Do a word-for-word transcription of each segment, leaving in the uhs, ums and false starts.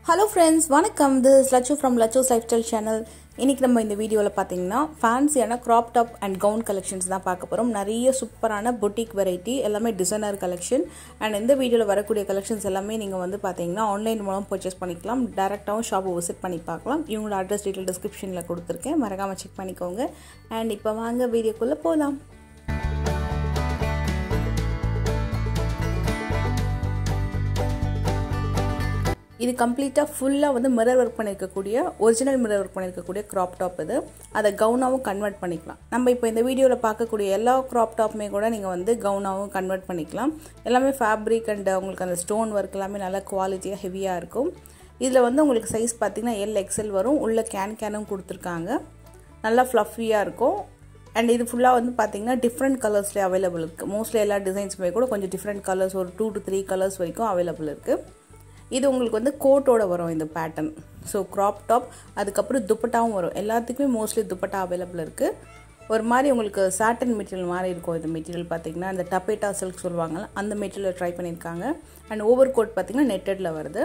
Hello friends, welcome. This is Lachu from Lachus Lifestyle channel. இன்னைக்கு நம்ம இந்த வீடியோல பாத்தீங்கன்னா ஃபேன்சியான crop top and gown collections தான் பார்க்க போறோம். நிறைய சூப்பரான boutique variety எல்லாமே designer collection and இந்த வீடியோல வரக்கூடிய collections எல்லாமே நீங்க வந்து பாத்தீங்கன்னா ஆன்லைன் மூலம் purchase பண்ணிக்கலாம். டைரக்டாவும் ஷாப் விசிட் பண்ணி பார்க்கலாம். இவங்களோட அட்ரஸ் டீடைல் descriptionல கொடுத்திருக்கேன். மறக்காம செக் பண்ணிக்கோங்க. and இப்போ வாங்க வீடியோக்குள்ள போலாம். இது கம்ப்ளீட்டா ஃபுல்லா வந்து மிரர் வர்க் பண்ணிருக்கக்கூடிய ஒரிஜினல் மிரர் வர்க் பண்ணிருக்கக்கூடிய crop top இது அத கவுனாவும் கன்வர்ட் பண்ணிக்கலாம். நம்ம இப்போ இந்த வீடியோல பார்க்கக்கூடிய எல்லா crop topமே கூட நீங்க வந்து கவுனாவும் கன்வர்ட் பண்ணிக்கலாம். எல்லாமே ஃபேப்ரிக் அண்ட் உங்களுக்கு அந்த ஸ்டோன் வர்க் எல்லாமே நல்ல குவாலிட்டியா ஹெவியா இருக்கும். இதுல வந்து உங்களுக்கு சைஸ் பாத்தீங்கன்னா L X L வரும். உள்ள கேன் கேனும் கொடுத்திருக்காங்க. நல்லா ஃப்ளஃபியா இருக்கும். and இது ஃபுல்லா வந்து பாத்தீங்கன்னா டிஃபரண்ட் கலர்ஸ்ல அவேilable இருக்கு. மோஸ்ட்லி எல்லா டிசைன்ஸ்மே கூட கொஞ்சம் டிஃபரண்ட் கலர்ஸ் ஒரு two to three கலர்ஸ் வரைக்கும் அவேilable இருக்கு. இது உங்களுக்கு வந்து கோட்டோட வரும் இந்த பேட்டர்ன். சோ crop top அதுக்கு அப்புறம் துப்பட்டாவும் வரும். எல்லாத்துக்குமே மோஸ்ட்லி துப்பட்டா அவேilable இருக்கு. ஒரு மாதிரி உங்களுக்கு சாட்டன் மெட்டீரியல் மாதிரி இருக்கும் இந்த மெட்டீரியல் பாத்தீங்கன்னா அந்த டபேட்டா சில்க் சொல்வாங்க அந்த மெட்டீரியல் ட்ரை பண்ணிருக்காங்க. and ஓவர் கோட் பாத்தீங்கன்னா நெட்டட்ல வருது.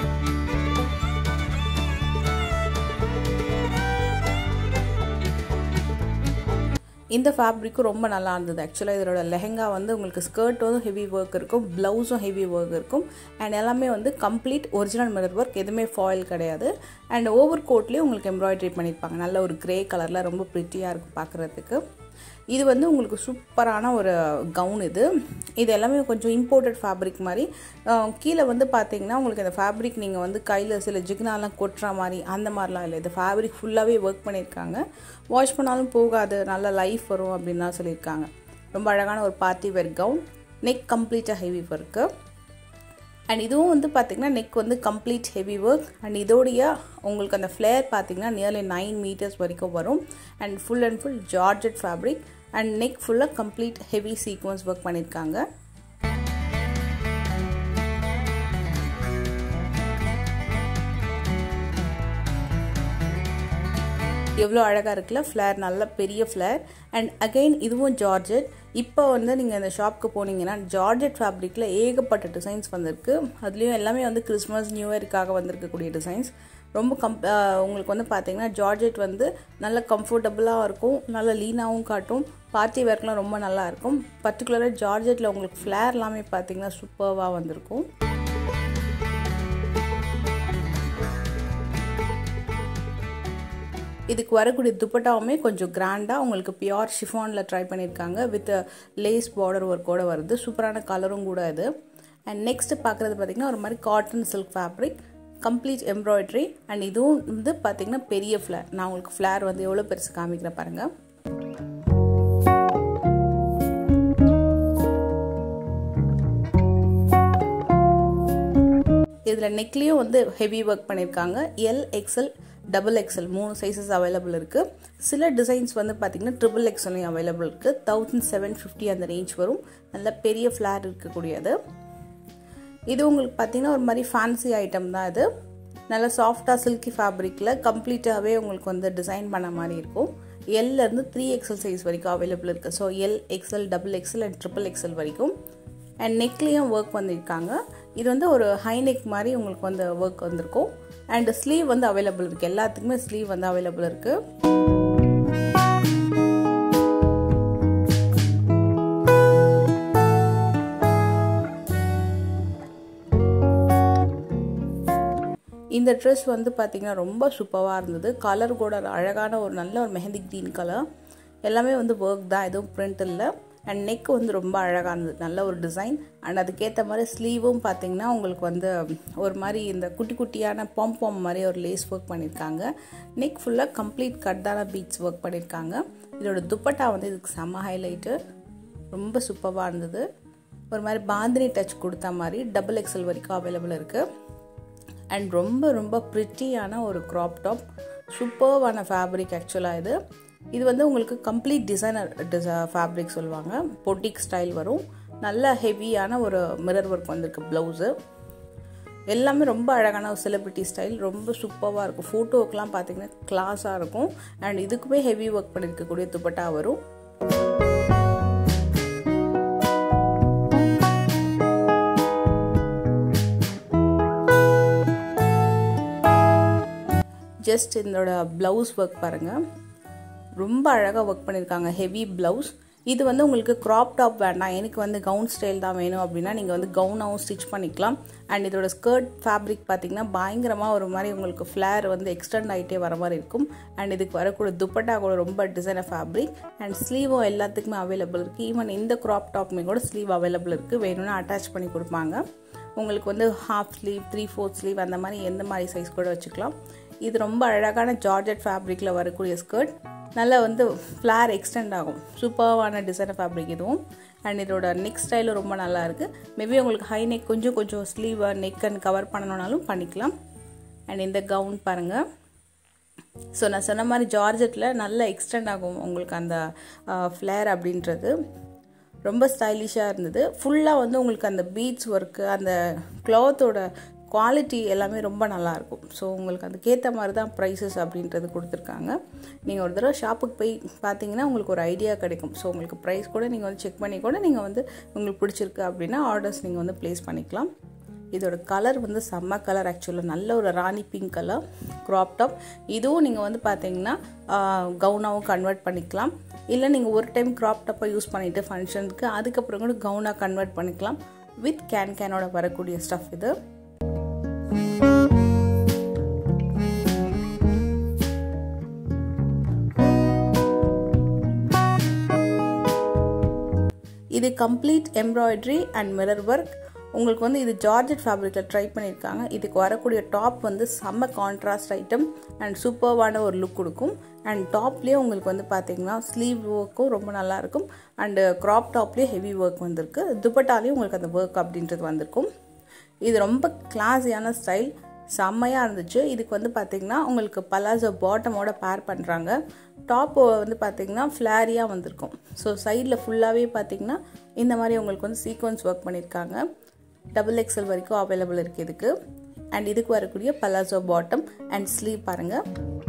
இந்த ஃபேப்ரிக் ரொம்ப நல்லா இருந்தது. एक्चुअली இதோட லெஹங்கா வந்து உங்களுக்கு ஸ்கர்ட் வந்து ஹெவி வர்க் இருக்கும், ப்ளவுஸும் ஹெவி வர்க் இருக்கும் and எல்லாமே வந்து கம்ப்ளீட் ஒரிஜினல் மிரர் வர்க், எதுமே ஃபாயில் கிடையாது. and ஓவர் கோட்லயே உங்களுக்கு எம்ப்ராய்டரி பண்ணிருப்பாங்க. நல்ல ஒரு கிரே கலர்ல ரொம்ப பிரிட்டியா இருக்கு பார்க்கிறதுக்கு. இது வந்து உங்களுக்கு சூப்பரான ஒரு கவுன் இது. இது எல்லாமே கொஞ்சம் இம்போர்ட்டட் ஃபேப்ரிக் மாதிரி. கீழ வந்து பாத்தீங்கன்னா உங்களுக்கு இந்த ஃபேப்ரிக் நீங்க வந்து கையில சில ஜிக்னாலாம் கொட்ற மாதிரி அந்த மாதிரிலாம் இல்ல. இது ஃபேப்ரிக் ஃபுல்லாவே வர்க் பண்ணிருக்காங்க. வாஷ் பண்ணாலும் போகாது, நல்ல லைஃப் வரும் அப்படினா சொல்லிருக்காங்க. ரொம்ப அழகான ஒரு பார்ட்டி வேர் கவுன். neck கம்ப்ளீட்டா ஹெவி வர்க். and இதுவும் வந்து பாத்தீங்கன்னா neck வந்து complete heavy work and இதோடைய உங்களுக்கு அந்த flare பாத்தீங்கன்னா nearly nine meters வரைக்கும் வரும் and full and full georgette fabric and neck full complete heavy sequence work பண்ணிருக்காங்க. எவ்வளவு அழகா இருக்குல, flare நல்ல பெரிய flare and again இதுவும் georgette. இப்போ வந்து நீங்க இந்த ஷாப்க்கு போனீங்கன்னா ஜார்ஜெட் ஃபேப்ரிக்ல ஏகப்பட்ட டிசைன்ஸ் வந்திருக்கு. அதுலயும் எல்லாமே வந்து கிறிஸ்மஸ் நியூ இயர்க்காக வந்திருக்க கூடிய டிசைன்ஸ். ரொம்ப உங்களுக்கு வந்து பாத்தீங்கன்னா ஜார்ஜெட் வந்து நல்ல கம்ஃபர்ட்டபிளா இருக்கும், நல்ல லீனாவும் காட்டும், பார்ட்டி வேர்க்லாம் ரொம்ப நல்லா இருக்கும். பர்టిక్యులரா ஜார்ஜெட்ல உங்களுக்கு ஃப்ளேர் எல்லாமே பாத்தீங்கன்னா சூப்பர்வா வந்திருக்கும். இதுக்கு வரக்கூடிய துப்பட்டாவுமே கொஞ்சம் கிராண்டா உங்களுக்கு பியூர் ஷிஃபான்ல ட்ரை பண்ணிருக்காங்க வித் லேஸ் பார்டர் வர்க்கோட வருது. சூப்பரான கலரும் கூட இது. and next பார்க்கிறது பாத்தீங்கன்னா ஒரு மாதிரி cotton silk fabric, complete embroidery and இதுவும் வந்து பாத்தீங்கன்னா பெரிய ஃப்ளேர். நான் உங்களுக்கு ஃப்ளேர் வந்து எவ்வளவு பெருசு காமிக்கிறேன் பாருங்க. இதுல நெக்லயும் வந்து ஹெவி வர்க் பண்ணிருக்காங்க. L X L double X L மூணு சைஸஸ் அவேilable இருக்கு. சில டிசைன்ஸ் வந்து பாத்தீங்கன்னா triple X L அவேilable இருக்கு. seventeen fifty அந்த ரேஞ்ச் வரும். நல்ல பெரிய ஃப்ளேர் இருக்க கூடியது. இது உங்களுக்கு பாத்தீங்கன்னா ஒரு மாதிரி ஃபேன்சி ஐட்டம் தான் இது. நல்ல சாஃப்ட்டா சில்கி ஃபேப்ரிக்ல கம்ப்ளீட்டாவே உங்களுக்கு வந்து டிசைன் பண்ண மாதிரி இருக்கும். L ல இருந்து three X L சைஸ் வரைக்கும் அவேilable இருக்கு. So L X L double X L and triple X L வரைக்கும். and neckலயும் work பண்ணிருக்காங்க. இது வந்து ஒரு ஹை neck மாதிரி உங்களுக்கு வந்து work வந்திருக்கும். and sleeve வந்து அவேilable இருக்கு. எல்லாத்துக்குமே sleeve வந்து அவேilable இருக்கு. இந்த Dress வந்து பாத்தீங்கன்னா ரொம்ப சூப்பரா இருந்தது. கலர் கூட அழகான ஒரு நல்ல ஒரு மெஹந்தி கிரீன் கலர். எல்லாமே வந்து work தான், எதுவும் print இல்ல. and neck வந்து ரொம்ப அழகா இருந்தது. நல்ல ஒரு டிசைன் and அதுக்கு ஏத்த மாதிரி ஸ்லீவும் பாத்தீங்கன்னா உங்களுக்கு வந்து ஒரு மாதிரி இந்த குட்டி குட்டியான பாம் பாம் மாதிரி ஒரு லேஸ் வர்க் பண்ணிருக்காங்க. neck ஃபுல்லா கம்ப்ளீட் கட்டான பீட்ஸ் வர்க் பண்ணிருக்காங்க. இதோட துப்பட்டா வந்து இதுக்கு செம ஹைலைட். ரொம்ப சூப்பரா இருந்தது. ஒரு மாதிரி பாந்தினி டச் கொடுத்த மாதிரி double X L வரைக்கும் அவேilable இருக்கு. and ரொம்ப ரொம்ப பிரிட்டியான ஒரு crop top. சூப்பர்வான ஃபேப்ரிக் एक्चुअली இது. இது வந்து உங்களுக்கு கம்ப்ளீட் டிசைனர் ஃபேப்ரிக் சொல்வாங்க. பொட்டிக் ஸ்டைல் வரும். நல்ல ஹெவியான ஒரு மிரர் வர்க் வந்திருக்கு ப்ளவுஸ். எல்லாமே ரொம்ப அழகான ஒரு செலிபிரிட்டி ஸ்டைல். ரொம்ப சூப்பரா இருக்கும். போட்டோக்கெல்லாம் பாத்தீங்கன்னா கிளாஸா இருக்கும். and இதுக்குமே ஹெவி வர்க் பண்ணிருக்க கூடிய துப்பட்டா வரும். ஜஸ்ட் இதோட ப்ளவுஸ் ஒர்க் பாருங்கள், ரொம்ப அழகாக ஒர்க் பண்ணியிருக்காங்க. Heavy blouse. இது வந்து உங்களுக்கு க்ராப் டாப் வேண்டாம், எனக்கு வந்து கவுன் ஸ்டைல் தான் வேணும் அப்படின்னா நீங்கள் வந்து கவுனாகவும் ஸ்டிச் பண்ணிக்கலாம். அண்ட் இதோட ஸ்கர்ட் ஃபேப்ரிக் பார்த்திங்கன்னா பயங்கரமாக ஒரு மாதிரி உங்களுக்கு ஃப்ளேர் வந்து எக்ஸ்டெண்ட் ஆகிட்டே வர மாதிரி இருக்கும். அண்ட் இதுக்கு வரக்கூடிய துப்பட்டா கூட ரொம்ப டிசைனர் ஃபேப்ரிக். அண்ட் ஸ்லீவும் எல்லாத்துக்குமே அவைலபிள் இருக்குது. ஈவன் இந்த க்ராப் டாப்புமே கூட ஸ்லீவ் அவைலபிள் இருக்குது, வேணும்னா அட்டாச் பண்ணி கொடுப்பாங்க. உங்களுக்கு வந்து half sleeve, three fourth sleeve அந்த மாதிரி எந்த மாதிரி சைஸ் கூட வச்சுக்கலாம். இது ரொம்ப அழகான ஜார்ஜெட் ஃபேப்ரிக்கில் வரக்கூடிய ஸ்கர்ட். நல்லா வந்து ஃப்ளார் எக்ஸ்டெண்ட் ஆகும். சூப்பர்வான டிசைனர் ஃபேப்ரிக் இதுவும். அண்ட் இதோட நெக் ஸ்டைலும் ரொம்ப நல்லா இருக்குது. மேபி உங்களுக்கு ஹை நெக் கொஞ்சம் கொஞ்சம் ஸ்லீவ் நெக் அண்ட் கவர் பண்ணணுன்னாலும் பண்ணிக்கலாம். அண்ட் இந்த கவுன் பாருங்கள். ஸோ நான் சொன்ன மாதிரி ஜார்ஜெட்டில் நல்லா எக்ஸ்டெண்ட் ஆகும் உங்களுக்கு அந்த ஃப்ளேர் அப்படின்றது. ரொம்ப ஸ்டைலிஷாக இருந்தது. ஃபுல்லாக வந்து உங்களுக்கு அந்த பீட்ஸ் ஒர்க்கு, அந்த கிளாத்தோட குவாலிட்டி எல்லாமே ரொம்ப நல்லாயிருக்கும். ஸோ உங்களுக்கு அதுக்கேற்ற மாதிரி தான் ப்ரைஸஸ் அப்படின்றது கொடுத்துருக்காங்க. நீங்கள் ஒரு தடவை ஷாப்புக்கு போய் பார்த்தீங்கன்னா உங்களுக்கு ஒரு ஐடியா கிடைக்கும். ஸோ உங்களுக்கு ப்ரைஸ் கூட நீங்கள் வந்து செக் பண்ணி கூட நீங்கள் வந்து உங்களுக்கு பிடிச்சிருக்கு அப்படின்னா ஆர்டர்ஸ் நீங்கள் வந்து ப்ளேஸ் பண்ணிக்கலாம். இதோட கலர் வந்து செம்ம கலர். ஆக்சுவலாக நல்ல ஒரு rani pink colour crop top. இதுவும் நீங்கள் வந்து பார்த்தீங்கன்னா கவுனாகவும் கன்வெர்ட் பண்ணிக்கலாம். இல்லை நீங்கள் ஒரு டைம் க்ராப் டாப்பை யூஸ் பண்ணிவிட்டு ஃபங்க்ஷனுக்கு அதுக்கப்புறம் கூட கவுனாக கன்வெர்ட் பண்ணிக்கலாம். வித் கேன் கேனோட வரக்கூடிய ஸ்டஃப் இது. இது complete embroidery and mirror work. உங்களுக்கு வந்து இது ஜார்ஜெட் ஃபேப்ரிக்கில் ட்ரை பண்ணியிருக்காங்க. இதுக்கு வரக்கூடிய டாப் வந்து செம்ம கான்ட்ராஸ்ட் ஐட்டம் அண்ட் சூப்பர்வான ஒரு லுக் கொடுக்கும். அண்ட் டாப்லேயே உங்களுக்கு வந்து பார்த்தீங்கன்னா ஸ்லீவ் ஒர்க்கும் ரொம்ப நல்லாயிருக்கும். அண்டு க்ராப் டாப்லேயே ஹெவி ஒர்க் வந்திருக்கு. துப்பட்டாலேயும் உங்களுக்கு அந்த ஒர்க் அப்படின்றது வந்திருக்கும். இது ரொம்ப கிளாஸியான ஸ்டைல், செம்மையாக இருந்துச்சு. இதுக்கு வந்து பார்த்திங்கன்னா உங்களுக்கு பலாசோ பாட்டமோட பேர் பண்ணுறாங்க. டாப்பு வந்து பார்த்திங்கன்னா ஃப்ளாரியாக வந்திருக்கும். ஸோ சைடில் ஃபுல்லாகவே பார்த்திங்கன்னா இந்த மாதிரி உங்களுக்கு வந்து சீக்வன்ஸ் ஒர்க் பண்ணியிருக்காங்க. டபுள் எக்ஸல் வரைக்கும் அவைலபிள் இருக்குது இதுக்கு. அண்ட் இதுக்கு வரக்கூடிய பலாசோ பாட்டம் அண்ட் ஸ்லீவ் பாருங்கள்.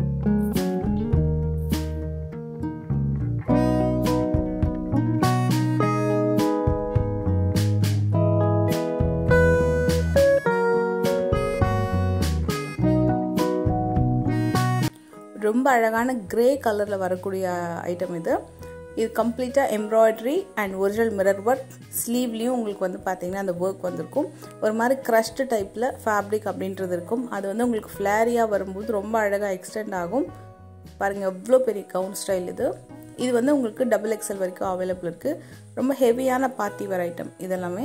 ரொம்ப அழகான கிரே கலரில் வரக்கூடிய ஐட்டம் இது. இது கம்ப்ளீட்டாக embroidery and original mirror work. ஸ்லீவ்லேயும் உங்களுக்கு வந்து பார்த்தீங்கன்னா அந்த ஒர்க் வந்திருக்கும். ஒரு மாதிரி க்ரஷ்டு டைப்பில் ஃபேப்ரிக் அப்படின்றது இருக்கும். அது வந்து உங்களுக்கு ஃப்ளாரியாக வரும்போது ரொம்ப அழகாக எக்ஸ்டெண்ட் ஆகும். பாருங்கள் எவ்வளோ பெரிய கவுன் ஸ்டைல் இது. இது வந்து உங்களுக்கு டபுள் எக்ஸல் வரைக்கும் அவைலபிள் இருக்குது. ரொம்ப ஹெவியான பார்ட்டி வேர் ஐட்டம் இதெல்லாமே.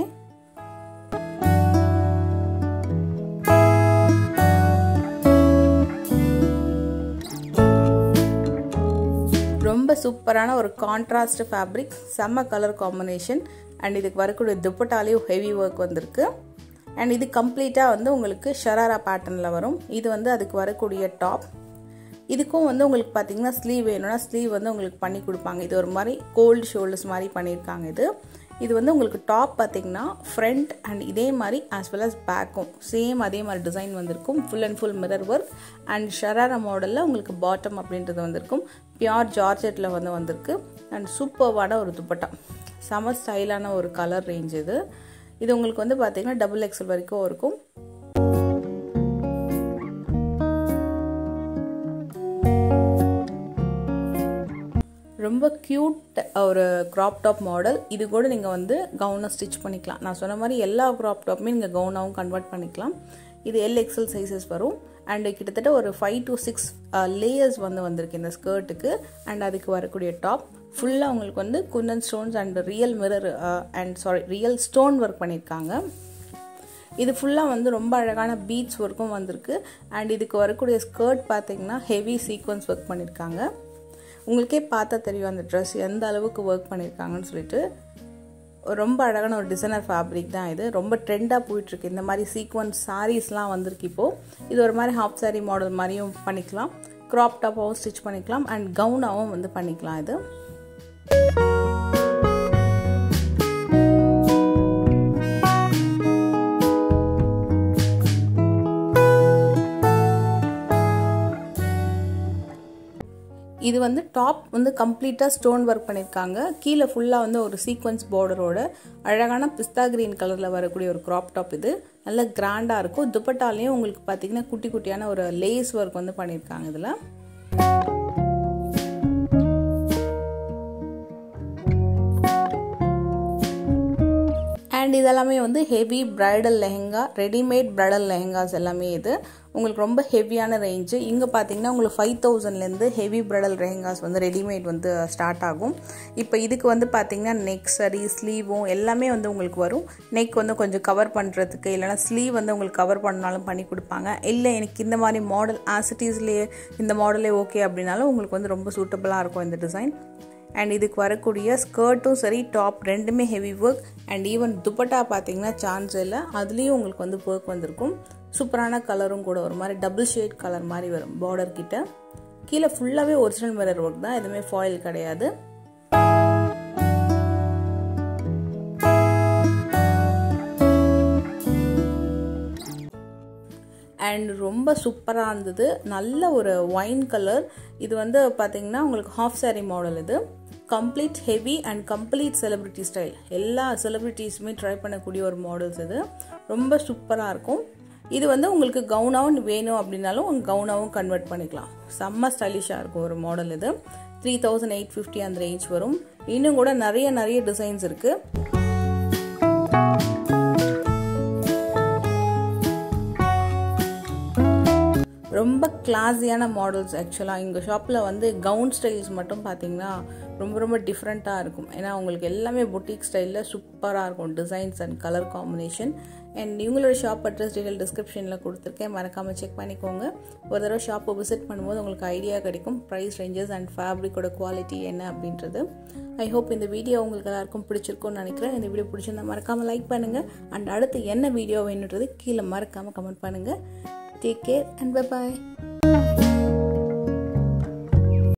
ரொம்ப சூப்பரான ஒரு கான்ட்ராஸ்ட் ஃபேப்ரிக், செம்ம கலர் காம்பினேஷன். அண்ட் இதுக்கு வரக்கூடிய துப்பட்டாலேயும் ஹெவி ஒர்க் வந்திருக்கு. அண்ட் இது கம்ப்ளீட்டாக வந்து உங்களுக்கு ஷராரா பேட்டர்னில் வரும். இது வந்து அதுக்கு வரக்கூடிய டாப். இதுக்கும் வந்து உங்களுக்கு பார்த்தீங்கன்னா ஸ்லீவ் வேணும்னா ஸ்லீவ் வந்து உங்களுக்கு பண்ணி கொடுப்பாங்க. இது ஒரு மாதிரி கோல்டு ஷோல்டர்ஸ் மாதிரி பண்ணியிருக்காங்க. இது இது வந்து உங்களுக்கு டாப் பார்த்தீங்கன்னா ஃப்ரண்ட் அண்ட் இதே மாதிரி ஆஸ் வெல் அஸ் பேக்கும் சேம் அதே மாதிரி டிசைன் வந்திருக்கும். Full and full mirror work. And sharara மாடலில் உங்களுக்கு பாட்டம் அப்படின்றது வந்திருக்கும். பியோர் ஜார்ஜெட்டில் வந்து வந்திருக்கு. அண்ட் சூப்பர்வான ஒரு துப்பட்டா, செம ஸ்டைலான ஒரு கலர் ரேஞ்ச் இது. இது உங்களுக்கு வந்து பார்த்தீங்கன்னா டபுள் எக்ஸல் வரைக்கும் இருக்கும். ரொம்ப க்யூட் ஒரு க்ராப் டாப் மாடல். இது கூட நீங்கள் வந்து கவுனாக ஸ்டிச் பண்ணிக்கலாம். நான் சொன்ன மாதிரி எல்லா க்ராப் டாப்புமே நீங்கள் கவுனாகவும் கன்வெர்ட் பண்ணிக்கலாம். இது எல் எக்ஸல் சைஸஸ் வரும். அண்டு கிட்டத்தட்ட ஒரு ஃபைவ் டு சிக்ஸ் லேயர்ஸ் வந்து வந்திருக்கு இந்த ஸ்கர்ட்டுக்கு. அண்ட் அதுக்கு வரக்கூடிய டாப் ஃபுல்லாக உங்களுக்கு வந்து kundan stones and real mirror and sorry real stone work பண்ணியிருக்காங்க. இது ஃபுல்லாக வந்து ரொம்ப அழகான பீட்ஸ் ஒர்க்கும் வந்திருக்கு. அண்ட் இதுக்கு வரக்கூடிய ஸ்கர்ட் பார்த்தீங்கன்னா ஹெவி சீக்வன்ஸ் ஒர்க் பண்ணியிருக்காங்க. உங்களுக்கே பார்த்தா தெரியும் அந்த ட்ரெஸ் எந்த அளவுக்கு ஒர்க் பண்ணியிருக்காங்கன்னு சொல்லிட்டு. ரொம்ப அழகான ஒரு டிசைனர் ஃபேப்ரிக் தான் இது. ரொம்ப ட்ரெண்டாக போயிட்டுருக்கு. இந்த மாதிரி சீக்வன்ஸ் சாரீஸ்லாம் வந்திருக்கு இப்போது. இது ஒரு மாதிரி ஹாஃப் சாரீ மாடல் மாதிரியும் பண்ணிக்கலாம். க்ராப் டாப்பாகவும் ஸ்டிச் பண்ணிக்கலாம். அண்ட் கவுனாகவும் வந்து பண்ணிக்கலாம். இது இது வந்து டாப் வந்து கம்ப்ளீட்டாக ஸ்டோன் ஒர்க் பண்ணியிருக்காங்க. கீழே ஃபுல்லாக வந்து ஒரு சீக்வன்ஸ் பார்டரோட அழகான பிஸ்தா கிரீன் கலரில் வரக்கூடிய ஒரு க்ராப் டாப். இது நல்ல கிராண்டாக இருக்கும். துப்பட்டாலையும் உங்களுக்கு பார்த்தீங்கன்னா குட்டி குட்டியான ஒரு லேஸ் ஒர்க் வந்து பண்ணியிருக்காங்க இதில். அண்ட் இதெல்லாமே வந்து heavy bridal lehenga, readymade bridal lehengas எல்லாமே. இது உங்களுக்கு ரொம்ப ஹெவியான ரேஞ்சு. இங்கே பார்த்தீங்கன்னா உங்களுக்கு ஃபைவ் தௌசண்ட்லேருந்து ஹெவி பிரைடல் லெஹெங்காஸ் வந்து ரெடிமேட் வந்து ஸ்டார்ட் ஆகும். இப்போ இதுக்கு வந்து பார்த்தீங்கன்னா நெக் சரி ஸ்லீவும் எல்லாமே வந்து உங்களுக்கு வரும். நெக் வந்து கொஞ்சம் கவர் பண்ணுறதுக்கு, இல்லைனா ஸ்லீவ் வந்து உங்களுக்கு கவர் பண்ணாலும் பண்ணி கொடுப்பாங்க. இல்லை எனக்கு இந்த மாதிரி மாடல் ஆசிட்டிஸ்லேயே இந்த மாடலே ஓகே அப்படின்னாலும் உங்களுக்கு வந்து ரொம்ப சூட்டபுளாக இருக்கும் இந்த டிசைன். அண்ட் இதுக்கு வரக்கூடிய ஸ்கர்ட்டும் சரி டாப் ரெண்டுமே heavy work. And even dupatta பார்த்தீங்கன்னா சான்ஸ் இல்லை, அதுலேயும் உங்களுக்கு வந்து ஒர்க் வந்திருக்கும். சூப்பரான கலரும் கூட, ஒரு மாதிரி டபுள் ஷேட் கலர் மாதிரி வரும் பார்டர் கிட்ட. கீழே ஃபுல்லாகவே ஒரிஜினல் மிரர் ஒர்க் தான், எதுவுமே ஃபாயில் கிடையாது. அண்ட் ரொம்ப சூப்பராக இருந்தது. நல்ல ஒரு ஒயின் கலர். இது வந்து பார்த்தீங்கன்னா உங்களுக்கு ஹாஃப் சாரி மாடல். இது complete heavy and complete celebrity style. எல்லா செலிபிரிட்டிஸுமே ட்ரை பண்ணக்கூடிய ஒரு மாடல்ஸ். இது ரொம்ப சூப்பராக இருக்கும். இது வந்து உங்களுக்கு கவுனாகவும் வேணும் அப்படின்னாலும் உங்கள் கவுனாகவும் கன்வெர்ட் பண்ணிக்கலாம். செம்ம ஸ்டைலிஷாக இருக்கும் ஒரு மாடல். இது த்ரீ தௌசண்ட் எயிட் ஃபிஃப்டி அந்த ரேஞ்ச் வரும். இன்னும் கூட நிறைய நிறைய டிசைன்ஸ் இருக்குது. ரொம்ப கிளாஸியான மாடல்ஸ். ஆக்சுவலாக எங்கள் ஷாப்பில் வந்து கவுன் ஸ்டைல்ஸ் மட்டும் பார்த்தீங்கன்னா ரொம்ப ரொம்ப டிஃப்ரெண்ட்டாக இருக்கும். ஏன்னா உங்களுக்கு எல்லாமே பொட்டிக் ஸ்டைலில் சூப்பராக இருக்கும் designs and colour combination. And இவங்களோட ஷாப் அட்ரஸ் டீட்டெயில் டிஸ்கிரிப்ஷனில் கொடுத்துருக்கேன், மறக்காமல் செக் பண்ணிக்கோங்க. ஒரு தடவை ஷாப்பை விசிட் பண்ணும்போது உங்களுக்கு ஐடியா கிடைக்கும் ப்ரைஸ் ரேஞ்சஸ் அண்ட் ஃபேப்ரிக்கோட குவாலிட்டி என்ன அப்படின்றது. ஐ ஹோப் இந்த வீடியோ உங்களுக்கு எல்லாருக்கும் பிடிச்சிருக்கும்னு நினைக்கிறேன். இந்த வீடியோ பிடிச்சிருந்தா மறக்காமல் லைக் பண்ணுங்கள். அண்ட் அடுத்து என்ன வீடியோ வேணுன்றது கீழே மறக்காமல் கமெண்ட் பண்ணுங்கள். Take care and bye bye.